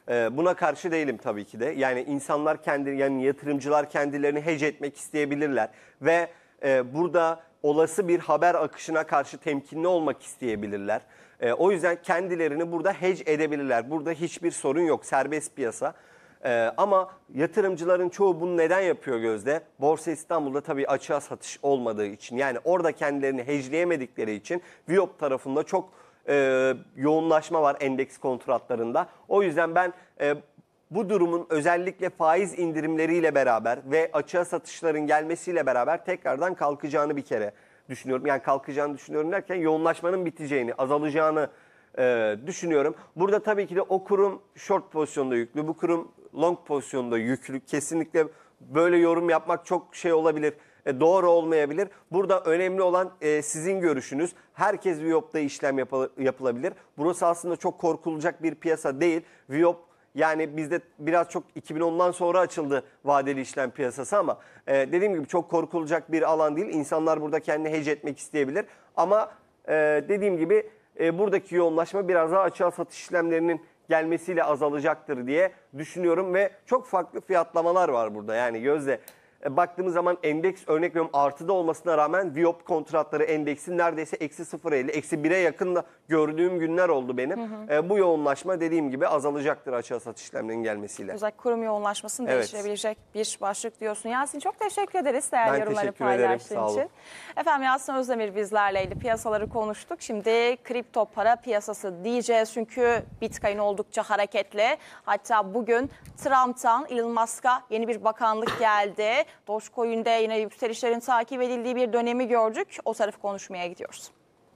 Buna karşı değilim tabii ki de. Yani insanlar yani yatırımcılar kendilerini hedge etmek isteyebilirler ve burada olası bir haber akışına karşı temkinli olmak isteyebilirler. O yüzden kendilerini burada hedge edebilirler. Burada hiçbir sorun yok. Serbest piyasa. Ama yatırımcıların çoğu bunu neden yapıyor Gözde? Borsa İstanbul'da tabii açığa satış olmadığı için, yani orada kendilerini hedgeleyemedikleri için Viyop tarafında çok yoğunlaşma var endeks kontratlarında. O yüzden ben bu durumun özellikle faiz indirimleriyle beraber ve açığa satışların gelmesiyle beraber tekrardan kalkacağını bir kere düşünüyorum. Yani kalkacağını düşünüyorum derken yoğunlaşmanın biteceğini, azalacağını düşünüyorum. Burada tabii ki de o kurum short pozisyonda yüklü, bu kurum long pozisyonda yüklü. Kesinlikle böyle yorum yapmak çok şey olabilir, doğru olmayabilir. Burada önemli olan sizin görüşünüz. Herkes Viyop'ta işlem yapılabilir. Burası aslında çok korkulacak bir piyasa değil. Viyop, yani bizde biraz çok 2010'dan sonra açıldı vadeli işlem piyasası ama dediğim gibi çok korkulacak bir alan değil. İnsanlar burada kendini hedge etmek isteyebilir. Ama dediğim gibi buradaki yoğunlaşma biraz daha açığa satış işlemlerinin gelmesiyle azalacaktır diye düşünüyorum ve çok farklı fiyatlamalar var burada. Yani Gözde, baktığımız zaman endeks, örnek veriyorum, artıda olmasına rağmen Viyop kontratları endeksin neredeyse eksi 0.50, eksi 1'e yakın da gördüğüm günler oldu benim. Bu yoğunlaşma dediğim gibi azalacaktır açığa satış işlemlerinin gelmesiyle. Özellikle kurum yoğunlaşmasını Evet. değiştirebilecek bir başlık diyorsun. Yasin, çok teşekkür ederiz değerli Ben yorumları teşekkür ederim, paylaştığın sağ olun. için. Efendim, Yasin Özdemir bizlerleydi. Piyasaları konuştuk. Şimdi kripto para piyasası diyeceğiz çünkü Bitcoin oldukça hareketli. Hatta bugün Trump'tan Elon Musk'a yeni bir bakanlık geldi. Dogecoin'de yine yükselişlerin takip edildiği bir dönemi gördük. O tarafı konuşmaya gidiyoruz.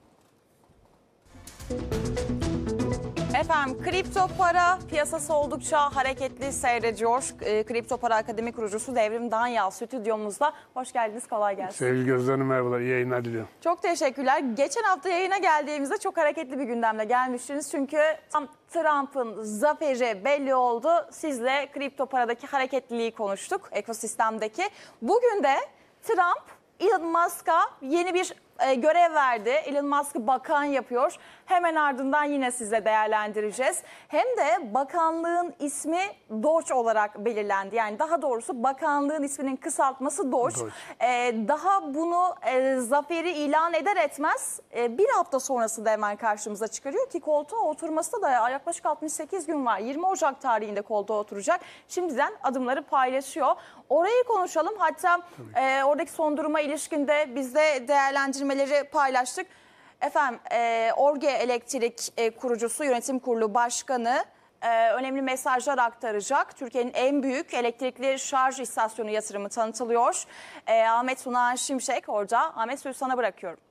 Efendim, kripto para piyasası oldukça hareketli seyrediyor. Kripto Para Akademi kurucusu Devrim Danyal stüdyomuzda. Hoş geldiniz, kolay gelsin. Sevgili Gözde Hanım, merhabalar, iyi yayınlar diliyorum. Çok teşekkürler. Geçen hafta yayına geldiğimizde çok hareketli bir gündemle gelmiştiniz. Çünkü tam Trump'ın zaferi belli oldu. Sizle kripto paradaki hareketliliği konuştuk, ekosistemdeki. Bugün de Trump Elon Musk'a yeni bir görev verdi. Elon Musk'ı bakan yapıyor. Hemen ardından yine sizle değerlendireceğiz. Hem de bakanlığın ismi Doge olarak belirlendi. Yani daha doğrusu bakanlığın isminin kısaltması Doge. Daha bunu zaferi ilan eder etmez bir hafta sonrasında hemen karşımıza çıkarıyor ki koltuğa oturması da yaklaşık 68 gün var. 20 Ocak tarihinde koltuğa oturacak. Şimdiden adımları paylaşıyor. Orayı konuşalım. Hatta oradaki son duruma ilişkinde biz de değerlendirmeleri paylaştık. Efendim, Orge Elektrik kurucusu, yönetim kurulu başkanı önemli mesajlar aktaracak. Türkiye'nin en büyük elektrikli şarj istasyonu yatırımı tanıtılıyor. Ahmet Sunal Şimşek orada. Ahmet, sözü sana bırakıyorum.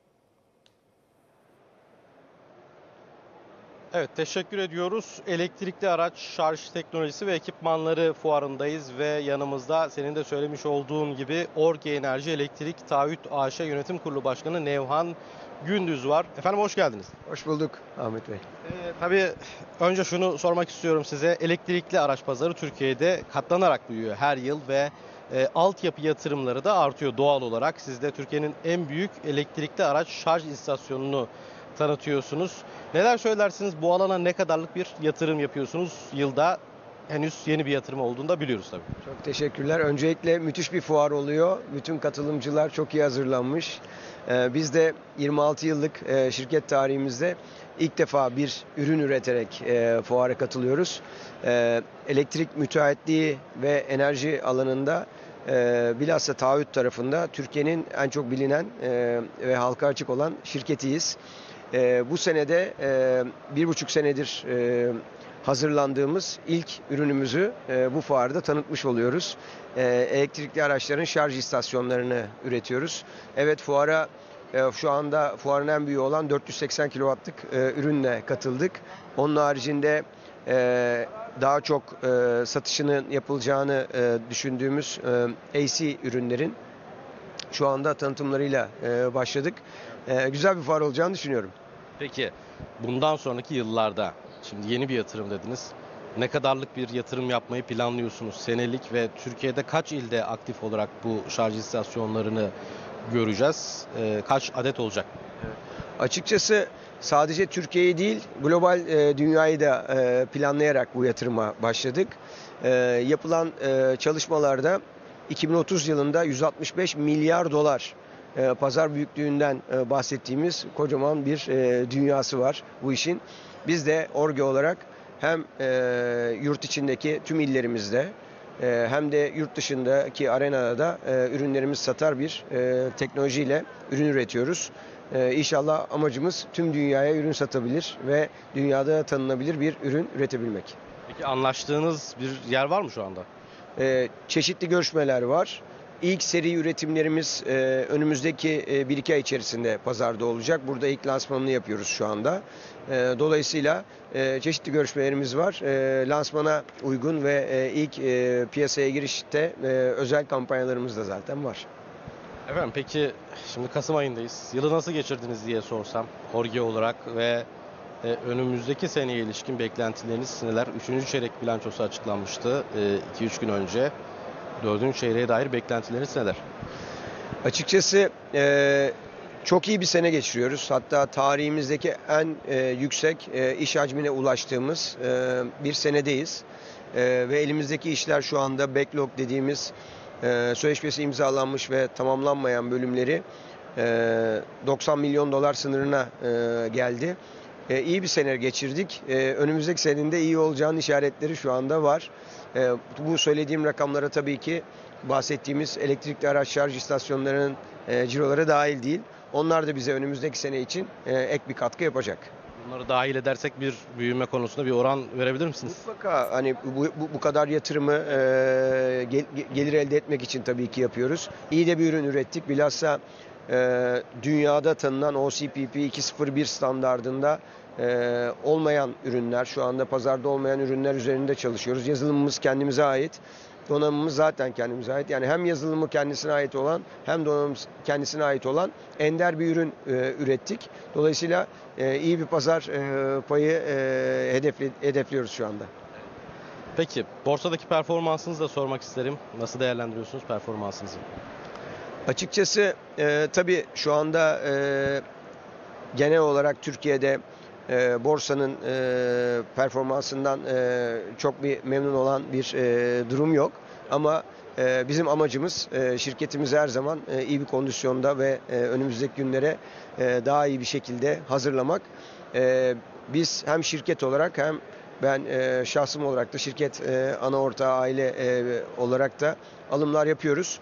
Evet, teşekkür ediyoruz. Elektrikli araç şarj teknolojisi ve ekipmanları fuarındayız ve yanımızda senin de söylemiş olduğun gibi Orge Enerji Elektrik Taahhüt AŞ Yönetim Kurulu Başkanı Nevhan Gündüz var. Efendim, hoş geldiniz. Hoş bulduk Ahmet Bey. Tabii önce şunu sormak istiyorum size. Elektrikli araç pazarı Türkiye'de katlanarak büyüyor her yıl ve altyapı yatırımları da artıyor doğal olarak. Siz de Türkiye'nin en büyük elektrikli araç şarj istasyonunu tanıtıyorsunuz. Neler söylersiniz? Bu alana ne kadarlık bir yatırım yapıyorsunuz? Yılda henüz yeni bir yatırım olduğunu da biliyoruz tabii. Çok teşekkürler. Öncelikle müthiş bir fuar oluyor. Bütün katılımcılar çok iyi hazırlanmış. Biz de 26 yıllık şirket tarihimizde ilk defa bir ürün üreterek fuara katılıyoruz. Elektrik müteahhitliği ve enerji alanında bilhassa taahhüt tarafında Türkiye'nin en çok bilinen ve halka açık olan şirketiyiz. Bu senede 1,5 senedir hazırlandığımız ilk ürünümüzü bu fuarda tanıtmış oluyoruz. Elektrikli araçların şarj istasyonlarını üretiyoruz. Evet, fuara şu anda fuarın en büyüğü olan 480 kW'lık ürünle katıldık. Onun haricinde daha çok satışının yapılacağını düşündüğümüz AC ürünlerin şu anda tanıtımlarıyla başladık. Güzel bir fuar olacağını düşünüyorum. Peki bundan sonraki yıllarda, şimdi yeni bir yatırım dediniz. Ne kadarlık bir yatırım yapmayı planlıyorsunuz senelik ve Türkiye'de kaç ilde aktif olarak bu şarj istasyonlarını göreceğiz? Kaç adet olacak? Açıkçası sadece Türkiye'yi değil, global dünyayı da planlayarak bu yatırıma başladık. Yapılan çalışmalarda 2030 yılında 165 milyar dolar pazar büyüklüğünden bahsettiğimiz kocaman bir dünyası var bu işin. Biz de Orge olarak hem yurt içindeki tüm illerimizde hem de yurt dışındaki arenada da ürünlerimizi satar bir teknolojiyle ürün üretiyoruz. İnşallah amacımız tüm dünyaya ürün satabilir ve dünyada tanınabilir bir ürün üretebilmek. Peki anlaştığınız bir yer var mı şu anda? Çeşitli görüşmeler var. İlk seri üretimlerimiz önümüzdeki 1-2 ay içerisinde pazarda olacak. Burada ilk lansmanını yapıyoruz şu anda. Dolayısıyla çeşitli görüşmelerimiz var. Lansmana uygun ve ilk piyasaya girişte özel kampanyalarımız da zaten var. Efendim peki şimdi Kasım ayındayız. Yılı nasıl geçirdiniz diye sorsam Orge olarak ve önümüzdeki seneye ilişkin beklentileriniz neler? 3. çeyrek bilançosu açıklanmıştı 2-3 gün önce. 4. çeyreğe dair beklentileriniz neler? Açıkçası çok iyi bir sene geçiriyoruz. Hatta tarihimizdeki en yüksek iş hacmine ulaştığımız bir senedeyiz. Ve elimizdeki işler şu anda backlog dediğimiz sözleşmesi imzalanmış ve tamamlanmayan bölümleri 90 milyon dolar sınırına geldi. İyi bir sene geçirdik. Önümüzdeki senenin de iyi olacağının işaretleri şu anda var. Bu söylediğim rakamlara tabii ki bahsettiğimiz elektrikli araç şarj istasyonlarının ciroları dahil değil. Onlar da bize önümüzdeki sene için ek bir katkı yapacak. Bunları dahil edersek bir büyüme konusunda bir oran verebilir misiniz? Mutlaka hani bu kadar yatırımı gelir elde etmek için tabii ki yapıyoruz. İyi de bir ürün ürettik. Bilhassa dünyada tanınan OCPP 201 standardında olmayan ürünler, şu anda pazarda olmayan ürünler üzerinde çalışıyoruz. Yazılımımız kendimize ait. Donanımımız zaten kendimize ait. Yani hem yazılımı kendisine ait olan hem donanımımız kendisine ait olan ender bir ürün ürettik. Dolayısıyla iyi bir pazar payı hedefliyoruz şu anda. Peki borsadaki performansınızı da sormak isterim. Nasıl değerlendiriyorsunuz performansınızı? Açıkçası tabii şu anda genel olarak Türkiye'de borsanın performansından çok bir memnun olan bir durum yok. Ama bizim amacımız şirketimizi her zaman iyi bir kondisyonda ve önümüzdeki günlere daha iyi bir şekilde hazırlamak. Biz hem şirket olarak hem ben şahsım olarak da şirket ana ortağı aile olarak da alımlar yapıyoruz.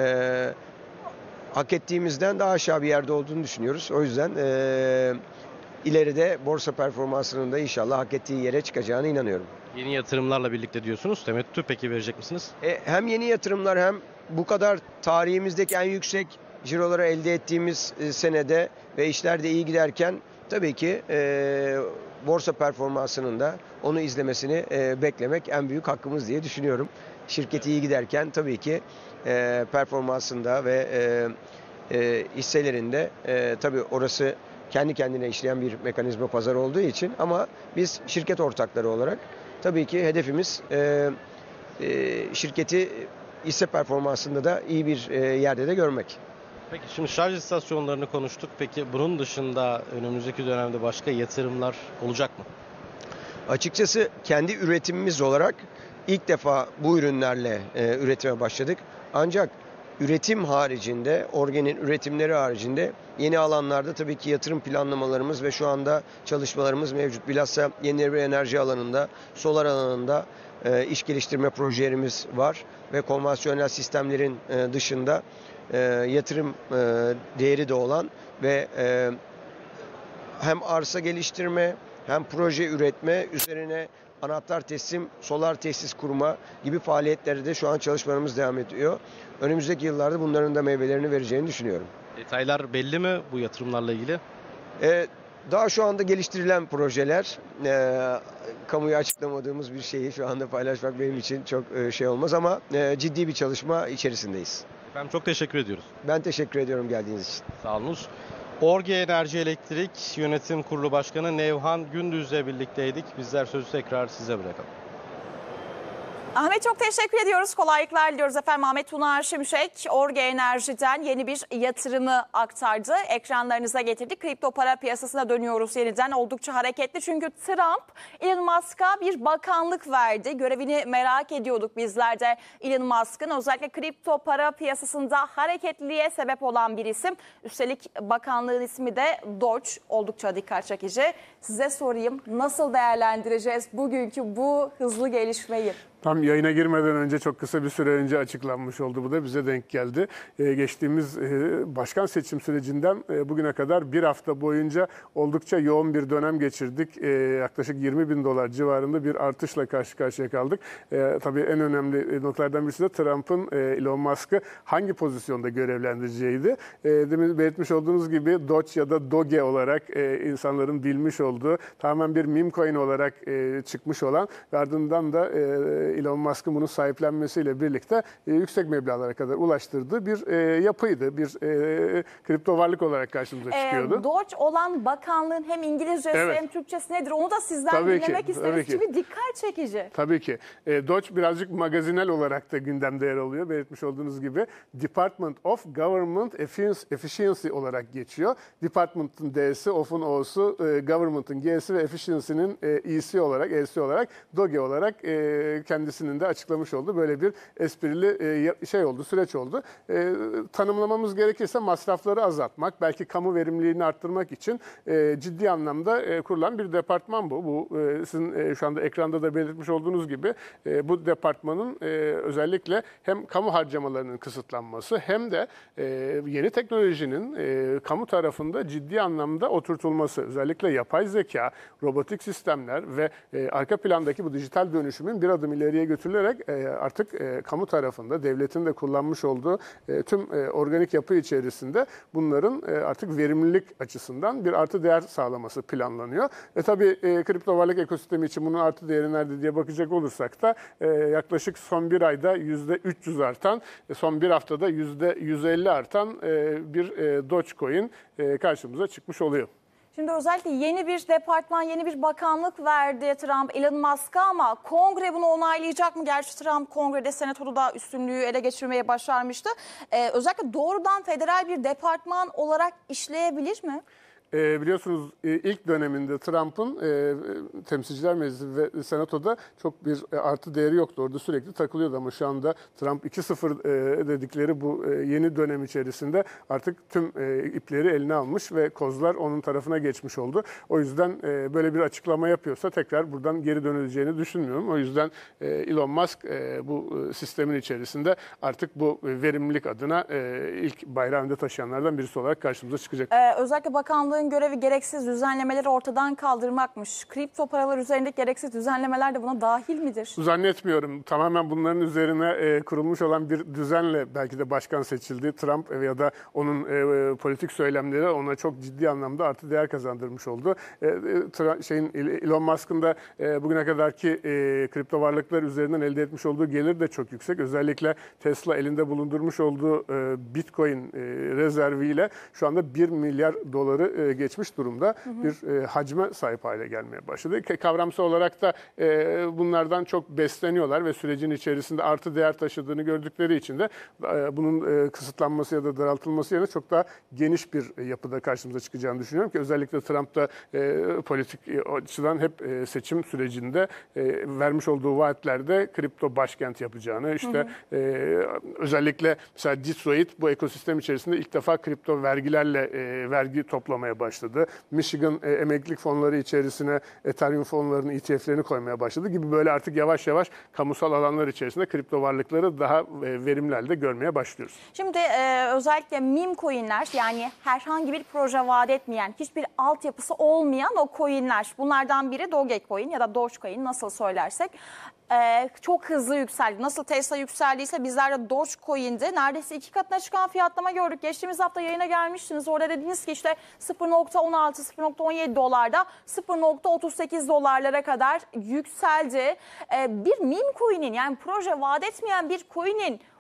Hak ettiğimizden daha aşağı bir yerde olduğunu düşünüyoruz. O yüzden ileride borsa performansının da inşallah hak ettiği yere çıkacağına inanıyorum. Yeni yatırımlarla birlikte diyorsunuz. Temettü peki verecek misiniz? Hem yeni yatırımlar hem bu kadar tarihimizdeki en yüksek ciroları elde ettiğimiz senede ve işler de iyi giderken tabii ki borsa performansının da onu izlemesini beklemek en büyük hakkımız diye düşünüyorum. Şirketi iyi giderken tabii ki performansında ve hisselerinde tabii orası kendi kendine işleyen bir mekanizma pazar olduğu için, ama biz şirket ortakları olarak tabii ki hedefimiz şirketi hisse performansında da iyi bir yerde de görmek. Peki şimdi şarj istasyonlarını konuştuk. Peki bunun dışında önümüzdeki dönemde başka yatırımlar olacak mı? Açıkçası kendi üretimimiz olarak ilk defa bu ürünlerle üretime başladık. Ancak üretim haricinde, Orge'nin üretimleri haricinde yeni alanlarda tabii ki yatırım planlamalarımız ve şu anda çalışmalarımız mevcut. Bilhassa yenilenebilir enerji alanında, solar alanında iş geliştirme projelerimiz var ve konvansiyonel sistemlerin dışında yatırım değeri de olan ve hem arsa geliştirme hem proje üretme üzerine anahtar teslim, solar tesis kurma gibi faaliyetlerde de şu an çalışmalarımız devam ediyor. Önümüzdeki yıllarda bunların da meyvelerini vereceğini düşünüyorum. Detaylar belli mi bu yatırımlarla ilgili? Daha şu anda geliştirilen projeler, kamuya açıklamadığımız bir şeyi şu anda paylaşmak benim için çok şey olmaz, ama ciddi bir çalışma içerisindeyiz. Efendim çok teşekkür ediyoruz. Ben teşekkür ediyorum geldiğiniz için. Sağ olunuz. Orge Enerji Elektrik Yönetim Kurulu Başkanı Nevhan Gündüz'le birlikteydik. Bizler sözü tekrar size bırakalım. Ahmet çok teşekkür ediyoruz. Kolaylıklar diliyoruz efendim. Ahmet Tunar Şimşek, Orge Enerji'den yeni bir yatırımı aktardı. Ekranlarınıza getirdik. Kripto para piyasasına dönüyoruz yeniden. Oldukça hareketli çünkü Trump Elon Musk'a bir bakanlık verdi. Görevini merak ediyorduk bizler de Elon Musk'ın. Özellikle kripto para piyasasında hareketliliğe sebep olan bir isim. Üstelik bakanlığın ismi de Doge. Oldukça dikkat çekici. Size sorayım, nasıl değerlendireceğiz bugünkü bu hızlı gelişmeyi? Tam yayına girmeden önce çok kısa bir süre önce açıklanmış oldu. Bu da bize denk geldi. Geçtiğimiz başkan seçim sürecinden bugüne kadar bir hafta boyunca oldukça yoğun bir dönem geçirdik. Yaklaşık 20 bin dolar civarında bir artışla karşı karşıya kaldık. Tabii en önemli noktalardan birisi de Trump'ın Elon Musk'ı hangi pozisyonda görevlendireceğiydi. Demin belirtmiş olduğunuz gibi Doge ya da Doge olarak insanların bilmiş olduğu tamamen bir meme coin olarak çıkmış olan ve ardından da Elon Musk'ın bunu sahiplenmesiyle birlikte yüksek meblağlara kadar ulaştırdığı bir yapıydı. Bir kripto varlık olarak karşımıza çıkıyordu. Doge olan bakanlığın hem İngilizcesi hem Türkçesi nedir? Onu da sizden dinlemek isteriz. Çünkü dikkat çekici. Tabii ki. Doge birazcık magazinel olarak da gündemde yer alıyor. Belirtmiş olduğunuz gibi Department of Government Efficiency olarak geçiyor. Department'ın D'si, of'un O'su, Government'ın G'si ve Efficiency'nin E'si olarak, E'si olarak Doge olarak kendisinin de açıklamış olduğu böyle bir esprili süreç oldu. Tanımlamamız gerekirse masrafları azaltmak, belki kamu verimliliğini arttırmak için ciddi anlamda kurulan bir departman bu. Bu sizin şu anda ekranda da belirtmiş olduğunuz gibi bu departmanın özellikle hem kamu harcamalarının kısıtlanması hem de yeni teknolojinin kamu tarafında ciddi anlamda oturtulması, özellikle yapay zeka, robotik sistemler ve arka plandaki bu dijital dönüşümün bir adım ileriye götürülerek artık kamu tarafında devletin de kullanmış olduğu tüm organik yapı içerisinde bunların artık verimlilik açısından bir artı değer sağlaması planlanıyor. Tabii kripto varlık ekosistemi için bunun artı değeri nerede diye bakacak olursak da yaklaşık son bir ayda %300 artan, son bir haftada %150 artan bir Dogecoin karşımıza çıkmış oluyor. Şimdi özellikle yeni bir departman, yeni bir bakanlık verdi Trump Elon Musk'a ama Kongre bunu onaylayacak mı? Gerçi Trump Kongrede, Senato'da da üstünlüğü ele geçirmeye başarmıştı. Özellikle doğrudan federal bir departman olarak işleyebilir mi? Biliyorsunuz ilk döneminde Trump'ın Temsilciler Meclisi ve Senato'da çok bir artı değeri yoktu. Orada sürekli takılıyordu ama şu anda Trump 2.0 dedikleri bu yeni dönem içerisinde artık tüm ipleri eline almış ve kozlar onun tarafına geçmiş oldu. O yüzden böyle bir açıklama yapıyorsa tekrar buradan geri dönüleceğini düşünmüyorum. O yüzden Elon Musk bu sistemin içerisinde artık bu verimlilik adına ilk bayrağında taşıyanlardan birisi olarak karşımıza çıkacak. Özellikle bakanlığın görevi gereksiz düzenlemeleri ortadan kaldırmakmış. Kripto paralar üzerindeki gereksiz düzenlemeler de buna dahil midir? Zannetmiyorum. Tamamen bunların üzerine kurulmuş olan bir düzenle belki de başkan seçildi. Trump ya da onun politik söylemleri ona çok ciddi anlamda artı değer kazandırmış oldu. Elon Musk'ın da bugüne kadarki kripto varlıklar üzerinden elde etmiş olduğu gelir de çok yüksek. Özellikle Tesla elinde bulundurmuş olduğu Bitcoin rezerviyle şu anda 1 milyar doları geçmiş durumda bir hacme sahip hale gelmeye başladı. Kavramsal olarak da bunlardan çok besleniyorlar ve sürecin içerisinde artı değer taşıdığını gördükleri için de bunun kısıtlanması ya da daraltılması yerine çok daha geniş bir yapıda karşımıza çıkacağını düşünüyorum ki özellikle Trump da politik açıdan hep seçim sürecinde vermiş olduğu vaatlerde kripto başkent yapacağını, işte özellikle mesela Detroit bu ekosistem içerisinde ilk defa kripto vergilerle vergi toplamaya başladı. Michigan emeklilik fonları içerisine Ethereum fonlarının ETF'lerini koymaya başladı gibi böyle artık yavaş yavaş kamusal alanlar içerisinde kripto varlıkları daha verimli halde görmeye başlıyoruz. Şimdi özellikle meme coinler, yani herhangi bir proje vaat etmeyen, hiçbir altyapısı olmayan o coinler, bunlardan biri Dogecoin ya da Dogecoin nasıl söylersek, çok hızlı yükseldi. Nasıl Tesla yükseldiyse bizler de Dogecoin'de neredeyse 2 katına çıkan fiyatlama gördük. Geçtiğimiz hafta yayına gelmiştiniz. Orada dediniz ki işte 0.16, 0.17 dolarda 0.38 dolarlara kadar yükseldi. Bir meme coin'in, yani proje vaat etmeyen bir coin'in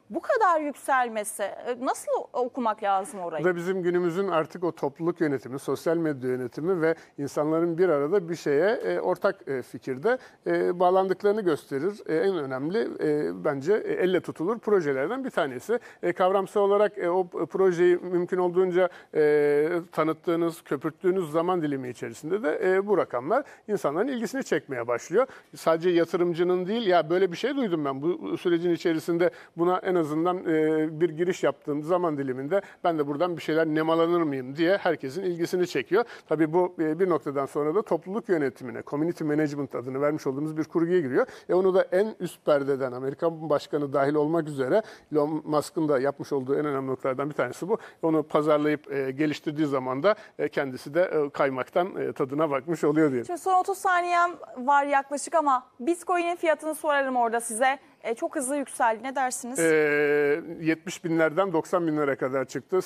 bu kadar yükselmesi nasıl okumak lazım orayı? Bu da bizim günümüzün artık o topluluk yönetimi, sosyal medya yönetimi ve insanların bir arada bir şeye ortak fikirde bağlandıklarını gösterir. En önemli bence elle tutulur projelerden bir tanesi. Kavramsal olarak o projeyi mümkün olduğunca tanıttığınız, köpürttüğünüz zaman dilimi içerisinde de bu rakamlar insanların ilgisini çekmeye başlıyor. Sadece yatırımcının değil, ya böyle bir şey duydum ben bu sürecin içerisinde, buna en azından bir giriş yaptığım zaman diliminde ben de buradan bir şeyler nemalanır mıyım diye herkesin ilgisini çekiyor. Tabii bu bir noktadan sonra da topluluk yönetimine, community management adını vermiş olduğumuz bir kurguya giriyor. Onu da en üst perdeden Amerikan başkanı dahil olmak üzere Elon Musk'ın da yapmış olduğu en önemli noktalardan bir tanesi bu. Onu pazarlayıp geliştirdiği zaman da kendisi de kaymaktan tadına bakmış oluyor diye. Şimdi son 30 saniyem var yaklaşık ama Bitcoin'in fiyatını sorarım orada size. Çok hızlı yükseldi. Ne dersiniz? 70 binlerden 90 binlere kadar çıktı.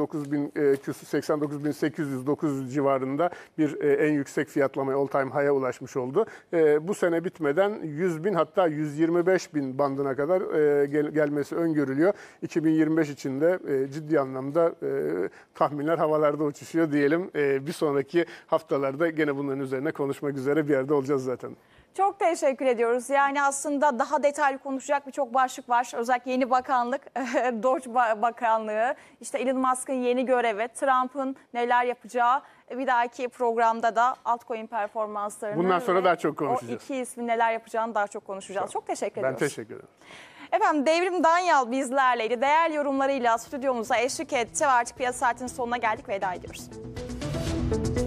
89.800-900 civarında bir en yüksek fiyatlamaya, all time high'a ulaşmış oldu. Bu sene bitmeden 100 bin, hatta 125 bin bandına kadar gelmesi öngörülüyor. 2025 için de ciddi anlamda tahminler havalarda uçuşuyor diyelim. Bir sonraki haftalarda gene bunların üzerine konuşmak üzere bir yerde olacağız zaten. Çok teşekkür ediyoruz. Yani aslında daha detaylı konuşacak birçok başlık var. Özellikle yeni bakanlık, Doge Bakanlığı, işte Elon Musk'ın yeni görevi, Trump'ın neler yapacağı. Bir dahaki programda da altcoin performanslarını... Bundan sonra daha çok konuşacağız. O iki ismin neler yapacağını daha çok konuşacağız. Çok teşekkür ediyoruz. Ben teşekkür ederim. Efendim Devrim Danyal bizlerleydi. Değerli yorumlarıyla stüdyomuza eşlik etti ve artık piyasa saatinin sonuna geldik. Veda ediyoruz.